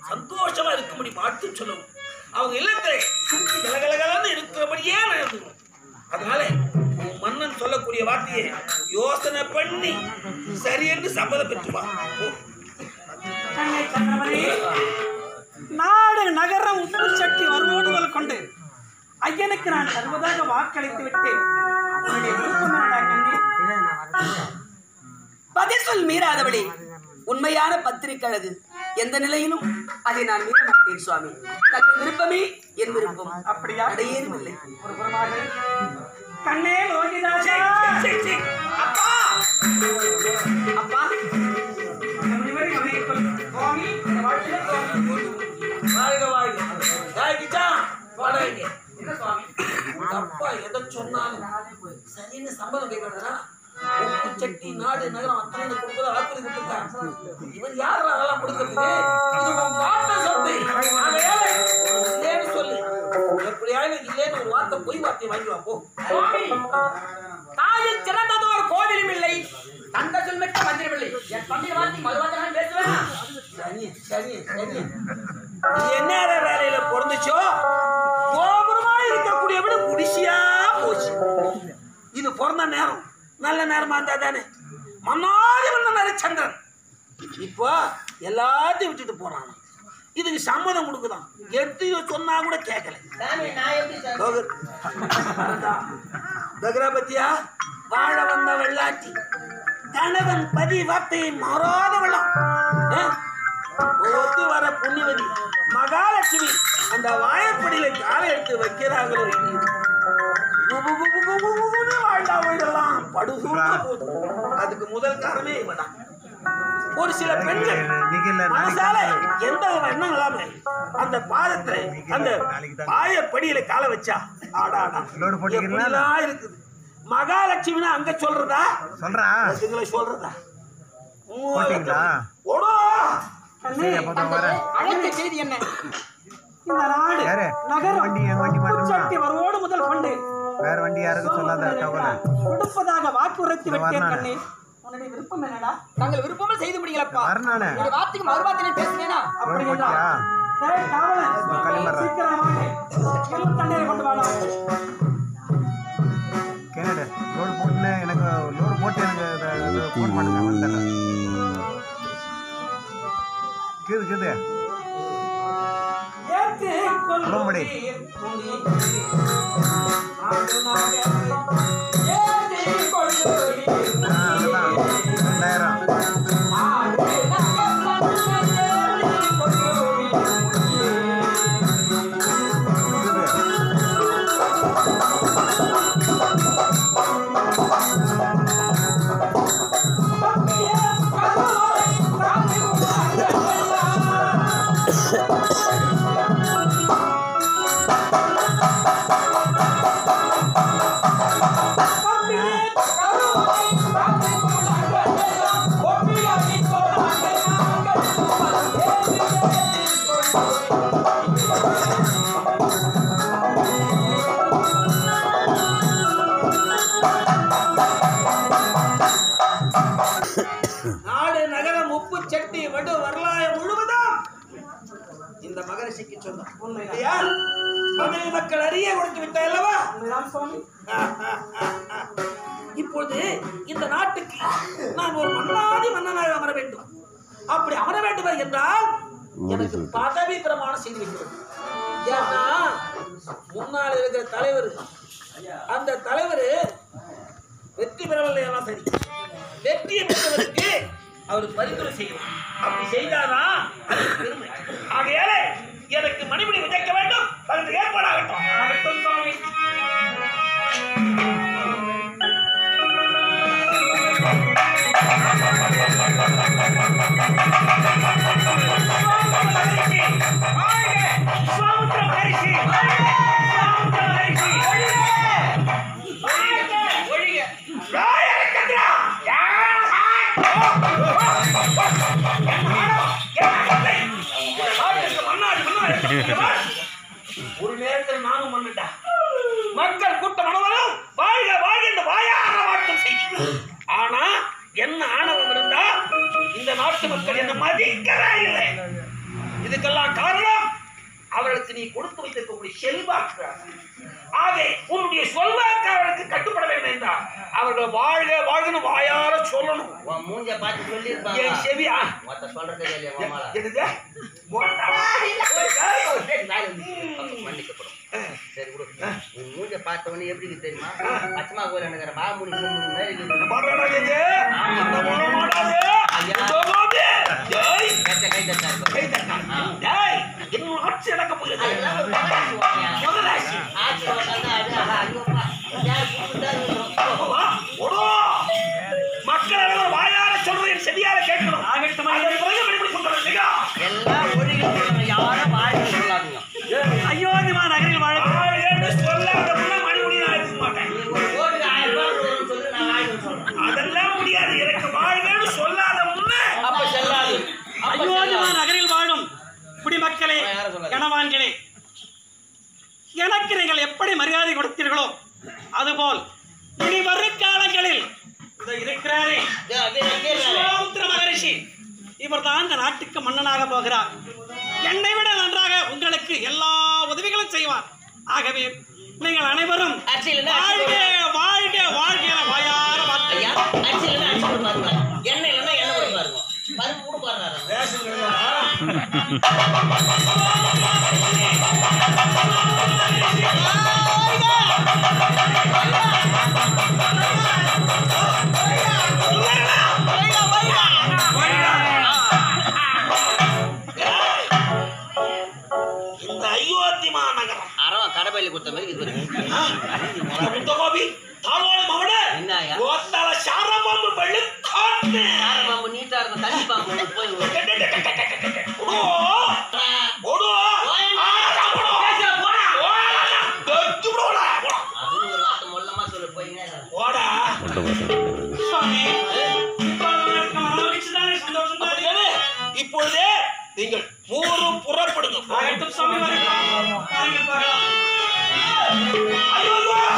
சந்தோஷமா இருக்கும்படி வாழ்த்து சொல்லவும் அவங்க இல்லத்தை சுற்றி கலகலகலன்னு இருக்கிறபடியே நடந்துடும். அதனால மன்னன் சொல்லக்கூடிய வார்த்தையை யோசனை பண்ணி சரி என்று சம்மதம் பெற்றுவா. நாடு நகரம் உப்பு சட்டி வருவோடுகள் கொண்டு ஐயனுக்கு நான் சர்வதாக வாக்களித்து விட்டேன். பதில் சொல் மீறாதபடி உண்மையான பத்திரிக்கழகு எந்த நிலையிலும் அதை நான் மீற மாட்டேன் சுவாமி. தன் விருப்பமே என் விருப்பம். அப்படியா? அடையேதும் இல்லை. ஒரு புறமாக கண்ணே லோகிதாசா, அப்பா அப்பா வாழ்க வாழ்க. அப்பா எதை சொன்னாலும் சரின்னு சம்பளம் கேட்கறா. உப்பு சட்டி நாடு நகரம் அத்தனை கொடுப்பதை வாக்குறுதி கொடுத்துருக்காங்க. இவர் யார் அதெல்லாம் கொடுக்கறதுக்கு? இது உன் வார்த்தை சொத்து. இல்லைன்னு சொல்லு. எப்படியாவது இல்லைன்னு ஒரு வார்த்தை பொய் வார்த்தையை வாங்கிவா போ. தாயில் சிறந்தது ஒரு கோவிலும் இல்லை, தந்த சொல்மிக்க மந்திரம் இல்லை. என் பண்டிகை வார்த்தை மறுவார்த்தை பேசுவேன். சனி சனி சனி என்ன வேலையில பிறந்துச்சோ கோபுரமா இருக்கக்கூடிய விட குடிசியா போச்சு. இது பிறந்த நேரம் நல்ல நேரமா இருந்தா தானே. மன்னாதி மன்னன் சந்திரன் இப்போ எல்லாத்தையும் விட்டுட்டு போறான். இதுக்கு சம்மதம் கொடுக்குதான். எடுத்து சொன்னா கூட கேட்கல. பத்தியா வாழ வந்த வெள்ளாட்டி கணவன் பதி வார்த்தையை மாறாத வெள்ளம் ஒத்து வர புண்ணியவதி மகாலட்சுமி அந்த வாயப்படியில காலை எடுத்து வைக்கிறாங்களோ வாழ்ந்தா வீடெல்லாம் படுசூடா போகுது. அதுக்கு முதல் காரணமே இவதான். ஒரு சில பெண்கள் மனசால எந்த எண்ணம் இல்லாம அந்த பாதத்துல அந்த வாயப்படியில காலை வச்சா ஆடாடா இருக்குது. மகாலட்சுமினா அங்க சொல்றதா சொல்றதா அழைத்த செய்தி என்ன? இந்த நாடு நகரம் சட்டி வருவோடு முதல் கொண்டு வேற வண்டி யாருக்கும் சொல்லாத கொடுப்பதாக வாக்குறுதி விட்டேன். கண்ணே உன்னுடைய விருப்பம் என்னடா? நாங்கள் விருப்பமே செய்து முடியலப்பா. வரனானே இந்த வார்த்தைக்கு மறுவார்த்தை பேசுனேனா? அப்படி என்றால் டேய் காவலன் சீக்கிரமாக எல்லாம் தண்ணீரை கொண்டு வாடா. கேனடா லோடு போட்டு எனக்கு லோடு போட்டு எனக்கு ஃபோன் பண்ணுங்க வந்துடுறேன். கேது ஏத்து கொள்ளும்படி ஏத்து கொள்ளும்படி 2000 நாடு நகரம் உப்பு சட்டி வடு வரலாறு முழுவதும் இந்த மகரிஷிக்கு சொந்தம். மதுரை மக்கள் அறிய கொடுத்து விட்டாய் அல்லவா? இப்பொழுது இந்த நாட்டுக்கு நான் ஒரு மன்னாதி மன்னனாக அமர வேண்டும். அப்படி அமர வேண்டும் என்றால் எனக்கு பதவி பிரமாணம் செய்து வைக்கிறது. ஏன்னா முன்னால் இருக்கிற தலைவர் அந்த தலைவர் வெற்றி பெறவில்லை. சரி, வெற்றியை பெற்றவருக்கு அவர் பரிந்துரை செய்யணும். அப்படி செய்தாதான் பெருமை. ஆகையாலே எனக்கு மணிமணி விதைக்க வேண்டும். அதற்கு ஏற்பாடாகட்டும். ஆகட்டும் சுவாமி. ஒரு நேரத்தில் நானும் மன்னிட்டா மக்கள் கூட்டம் அனைவரும் வாழ்க வாழ்க என்று வாயார வாட்டம் செய்யும். ஆனா என்ன ஆணவம் இருந்தா இந்த நாட்டு மக்கள் என்ன மதிக்கவே இல்லை. இது இதுக்கெல்லாம் காரணம் அவர்களுக்கு நீ கொடுத்து வைத்திருக்கக்கூடிய செல்வாக்கு. ஆகவே உன்னுடைய சொல்வாக்கு அவர்களுக்கு கட்டுப்பட வேண்டும் என்றால் அவர்கள் வாழ்க வாழ்கன்னு வாயார சொல்லணும். மூஞ்ச பார்த்து சொல்லி என் செவியா சொல்றது மன்னிக்கப்படும். சரி விடு. உன் மூஞ்ச பார்த்தவனே எப்படி தெரியுமா? பச்சமா கோயில் எனக்கு மாமுனி ஆட்சி நடக்க போகுது. மக்கள் வாயார சொல்றது என் செவியார கேட்கணும். எல்லாம் ஒழுங்கு யாரும் வாழ்க்கை சொல்லாதீங்க. அயோத்திமா நகரில் வாழ சொல்லாத மணிமுடி நான் எடுக்க மாட்டேன். அதெல்லாம் முடியாது. எனக்கு வாழ்கன்னு சொல்லாத முன்ன அப்ப செல்லாது. அயோத்திமா நகரில் வாழும் குடிமக்களே, கணவான்களே, எனக்கு நீங்கள் எப்படி மரியாதை கொடுத்தீர்களோ அதுபோல் இனி வரும் காலங்களில் இருக்கிறாரே விஸ்வாமித்திர மகரிஷி, இவர் தான் இந்த நாட்டுக்கு மன்னனாக போகிறார். என்னை விட நன்றாக உங்களுக்கு எல்லா உதவிகளும் செய்வார். ஆகவே நீங்கள் அனைவரும் வாழ்க வாழ்க வாழ்க என வாயார என்ன இல்லைன்னா என்ன கூட பாருங்க. பருப்பு கூட பாருங்க. இந்த அயோத்திமா நகரம் அறம் கடப்பையில கொடுத்த மாதிரி இது என்னையா சாரபாம்பு வெளுக்காட்டு பாம்பு நீட்டா இருக்கும். தண்ணி பாம்பு போய் ஒரு வார்த்தை மொல்லமா சொல்லு போய் இப்பொழுதே நீங்கள் மூவரும் புறப்படுங்க. சுவாமி ஐயோ